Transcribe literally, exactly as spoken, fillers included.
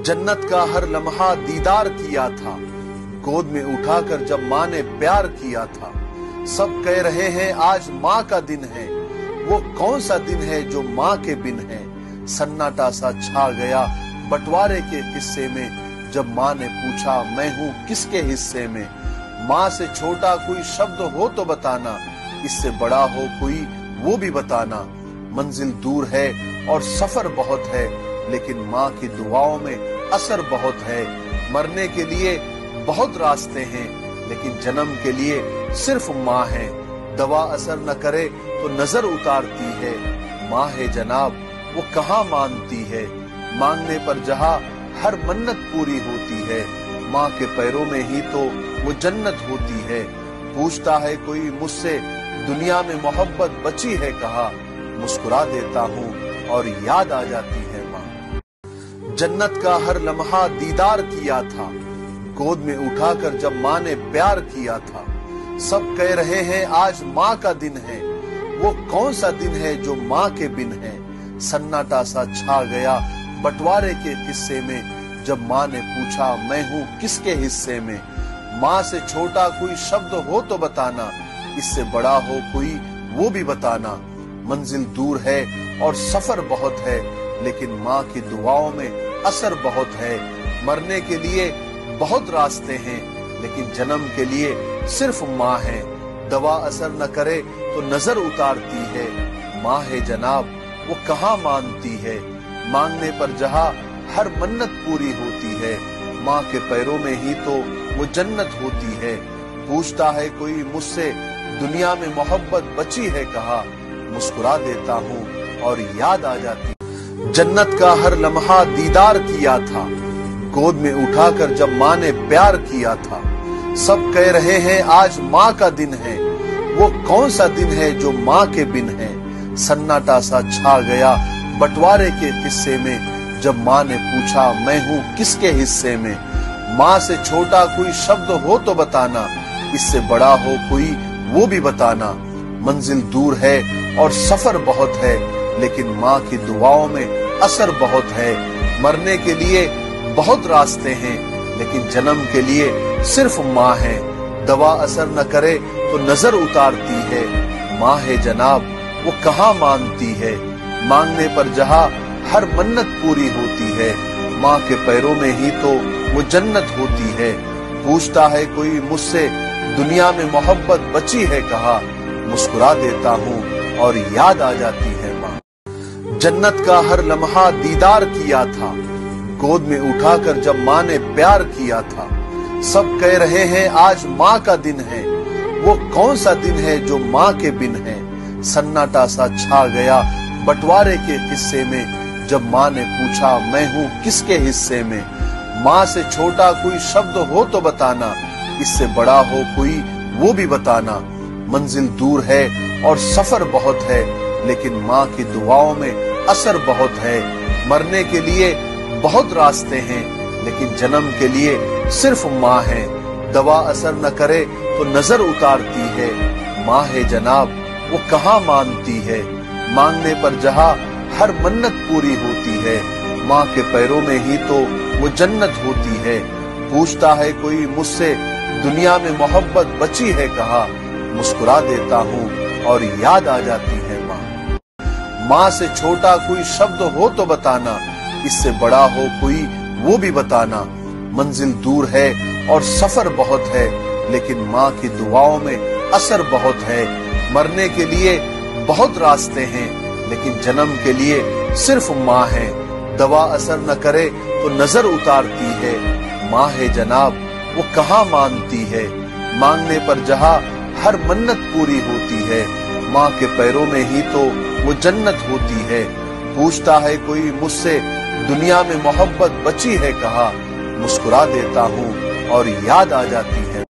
जन्नत का हर लम्हा दीदार किया था, गोद में उठाकर जब माँ ने प्यार किया था। सब कह रहे हैं आज माँ का दिन है, वो कौन सा दिन है जो माँ के बिन है। सन्नाटा सा छा गया बंटवारे के किस्से में, जब माँ ने पूछा मैं हूँ किसके हिस्से में। माँ से छोटा कोई शब्द हो तो बताना, इससे बड़ा हो कोई वो भी बताना। मंजिल दूर है और सफर बहुत है, लेकिन माँ की दुआओं में असर बहुत है। मरने के लिए बहुत रास्ते हैं, लेकिन जन्म के लिए सिर्फ माँ है। दवा असर न करे तो नजर उतारती है, माँ है जनाब वो कहाँ मानती है। मांगने पर जहाँ हर मन्नत पूरी होती है, माँ के पैरों में ही तो वो जन्नत होती है। पूछता है कोई मुझसे दुनिया में मोहब्बत बची है कहाँ, मुस्कुरा देता हूँ और याद आ जाती है माँ। जन्नत का हर लम्हा दीदार किया था, गोद में उठाकर जब माँ ने प्यार किया था। सब कह रहे हैं आज माँ का दिन है, वो कौन सा दिन है जो माँ के बिन है। सन्नाटा सा छा गया बंटवारे के किस्से में, जब माँ ने पूछा मैं हूँ किसके हिस्से में। माँ से छोटा कोई शब्द हो तो बताना, इससे बड़ा हो कोई वो भी बताना। मंजिल दूर है और सफर बहुत है, लेकिन माँ की दुआओं में असर बहुत है। मरने के लिए बहुत रास्ते हैं, लेकिन जन्म के लिए सिर्फ माँ है। दवा असर न करे तो नजर उतारती है, माँ है जनाब वो कहाँ मानती है। मांगने पर जहाँ हर मन्नत पूरी होती है, माँ के पैरों में ही तो वो जन्नत होती है। पूछता है कोई मुझसे दुनिया में मोहब्बत बची है कहाँ, मुस्कुरा देता हूँ और याद आ जाती। जन्नत का हर लम्हा दीदार किया था, गोद में उठाकर जब माँ ने प्यार किया था। सब कह रहे हैं आज माँ का दिन है, वो कौन सा दिन है जो माँ के बिन है। सन्नाटा सा छा गया बंटवारे के किस्से में, जब माँ ने पूछा मैं हूँ किसके हिस्से में। माँ से छोटा कोई शब्द हो तो बताना, इससे बड़ा हो कोई वो भी बताना। मंजिल दूर है और सफर बहुत है, लेकिन माँ की दुआओं में असर बहुत है। मरने के लिए बहुत रास्ते हैं, लेकिन जन्म के लिए सिर्फ माँ है। दवा असर न करे तो नजर उतारती है, माँ है जनाब वो कहाँ मानती है। मांगने पर जहाँ हर मन्नत पूरी होती है, माँ के पैरों में ही तो वो जन्नत होती है। पूछता है कोई मुझसे दुनिया में मोहब्बत बची है कहाँ, मुस्कुरा देता हूँ और याद आ जाती है माँ। जन्नत का हर लम्हा दीदार किया था, गोद में उठाकर जब माँ ने प्यार किया था। सब कह रहे हैं आज माँ का दिन है, वो कौन सा दिन है जो माँ के बिन है। सन्नाटा सा छा गया बंटवारे के किस्से में, जब माँ ने पूछा मैं हूँ किसके हिस्से में। माँ से छोटा कोई शब्द हो तो बताना, इससे बड़ा हो कोई वो भी बताना। मंजिल दूर है और सफर बहुत है, लेकिन माँ की दुआओं में असर बहुत है। मरने के लिए बहुत रास्ते हैं, लेकिन जन्म के लिए सिर्फ माँ है। दवा असर न करे तो नजर उतारती है, माँ है जनाब वो कहाँ मानती है। मांगने पर जहाँ हर मन्नत पूरी होती है, माँ के पैरों में ही तो वो जन्नत होती है। पूछता है कोई मुझसे दुनिया में मोहब्बत बची है कहाँ, मुस्कुरा देता हूँ और याद आ जाती है माँ। माँ से छोटा कोई शब्द हो तो बताना, इससे बड़ा हो कोई वो भी बताना। मंजिल दूर है और सफर बहुत है, लेकिन माँ की दुआओं में असर बहुत है। मरने के लिए बहुत रास्ते हैं, लेकिन जन्म के लिए सिर्फ माँ है। दवा असर न करे तो नजर उतारती है, माँ है जनाब वो कहाँ मानती है। मांगने पर जहाँ हर मन्नत पूरी होती है, माँ के पैरों में ही तो वो जन्नत होती है। पूछता है कोई मुझसे दुनिया में मोहब्बत बची है कहाँ, मुस्कुरा देता हूँ और याद आ जाती है।